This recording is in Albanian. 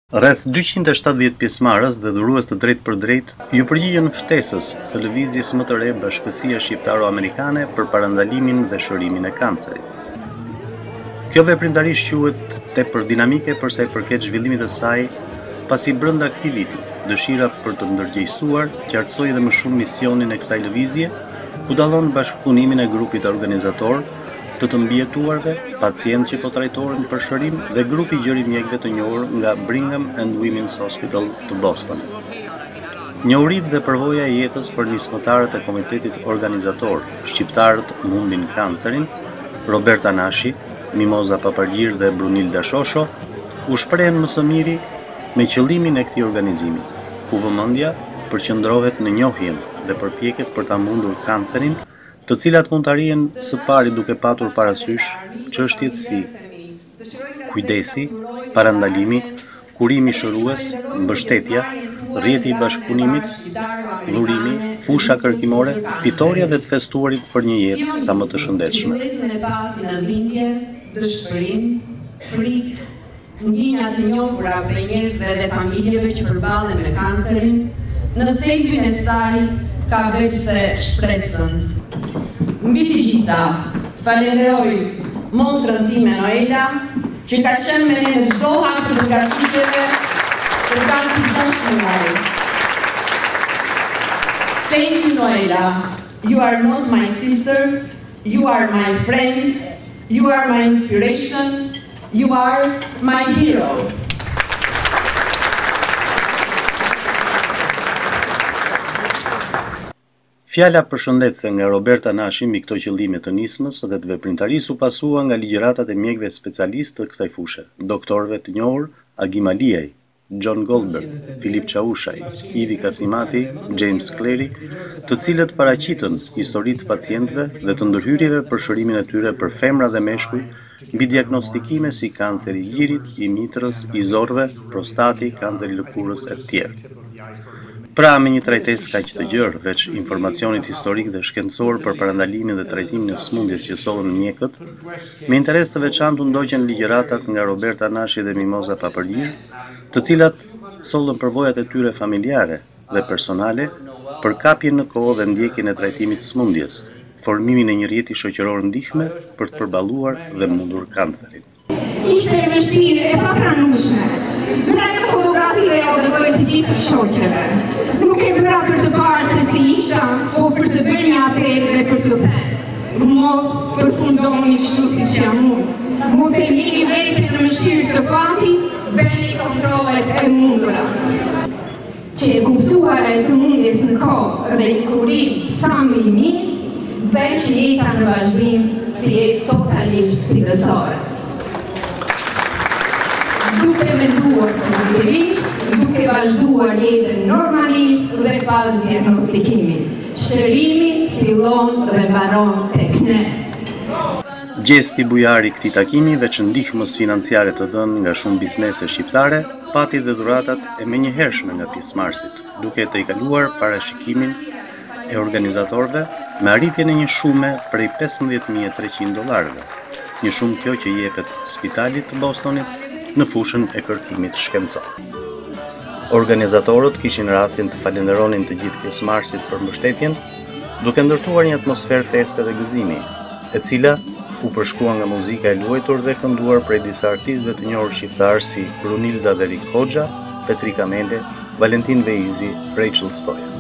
Rreth 270 pjesëmarrës dhe dhurues të drejtë për drejtë ju përgjigjen ftesës së lëvizjes më të re Bashkësia Shqiptaro-Amerikane për parandalimin dhe shërimin e kancerit. Kjo veprimtarisht quhet tepër dinamike për sa i përket zhvillimit të saj, pasi brenda këtij viti, dëshira për të ndërgjegjësuar qartësoi edhe më shumë misionin e kësaj lëvizje, ku dallon bashkëpunimin e grupit organizator të mbijetuarve, pacientë që po trajtohen për shërim dhe grupi i gjëri mjekëve të njohur nga Brigham and Women's Hospital të Bostonit. Njohuritë dhe përvoja e jetës për nismëtarët e komitetit organizator, shqiptarët mundin kancerin, Roberta Nashi, Mimoza Papargjir dhe Brunilda Shosho, u shprehen më së miri me qëllimin e këtij organizimi, ku vëmendja përqendrohet në njohjen dhe përpjekjet për ta mundur kancerin, të cilat mund të arrihen së pari duke patur parasysh çështjet si kujdesi, parandalimi, kurimi shërues, mbështetja, rrjeti i bashkëpunimit, dhurimi, fusha kërkimore, fitoria dhe të festuarit për një jetë sa më të shëndetshme. Ndjenja të njohura prej njerëzve dhe familjeve që përballen me kancerin, në thelbin e saj ka veç se shpresën. Mbi të gjitha, falenderoj motrën time Noela, që ka qenë me ne në çdo hap të përgatitjeve për gati 6 muaj. Thank you, Noela. You are not my sister, you are my friend, you are my inspiration, you are my hero. Fjala përshëndetëse nga Roberta Nashi mbi këto qëllime të nismës dhe të veprimtarisë u pasua nga ligjëratat e mjekëve specialistë të kësaj fushë, doktorëve të njohur Agim Aliaj, John Goldberg, Filip Çaushaj, Ivi Kasimati, James Cleary, të cilët paraqitën historitë të pacientëve dhe të ndërhyrjeve për shërimin e tyre për femra dhe meshkuj mbi diagnostikime si kanceri i lirit, i mitrës, i zorrëve, prostati, kanceri i lëkurës e tjerë. Pra me një trajtesë kaq të gjerë, veç informacionit historik dhe shkencor për parandalimin dhe trajtimin e sëmundjes që solën mjekët, me interes të veçantë u ndoqën ligjëratat nga Roberta Nashi dhe Mimoza Papargjir, të cilat sollën përvojat e tyre familjare dhe personale për kapjen në kohë dhe ndjekjen e trajtimit të sëmundjes, formimin e një rrjeti shoqëror ndihme për të përballuar dhe mundur kancerin. Ishte e vështirë e papranueshme. Bëra një fotografi dhe ja u dërgoj të gjithë shoqeve. Nuk e bëra për të parë se si isha, po për të bërë një apel dhe për të thënë: mos përfundoni kështu siç jam unë. Mos e lini veten në mëshirë të fati, bëni kontrollet e mundura. Që e kuptuara e sëmundjes në kohë dhe një kurim sa më i mirë, bën që jeta në vazhdim të jetë totalisht cilësore. Duke menduar pozitivisht, duke vazhduar jetën normalisht dhe pas diagnostikimit. Shërimi fillon dhe mbaron tek ne. Gjesti bujar i këtij takimi, veç ndihmës financiare të dhënë nga shumë biznese shqiptare, pati dhe dhuratat e menjëhershme nga pjesëmarrësit, duke të i kaluar parashikimin e organizatorëve me arritjen e një shume prej $15.300, një shumë kjo që jepet Spitalit të Bostonit në fushën e kërkimit shkencor. Organizatorët kishin rastin të falenderonin të gjithë pjesëmarrësit për mbështetjen, duke ndërtuar një atmosferë feste dhe gëzimi, e cila u përshkua nga muzika e luajtur dhe kënduar prej disa artistëve të njohur shqiptar si Brunilda dhe Rik Hoxha, Petrika Mende, Valentin Veizi, Rachel Stoja.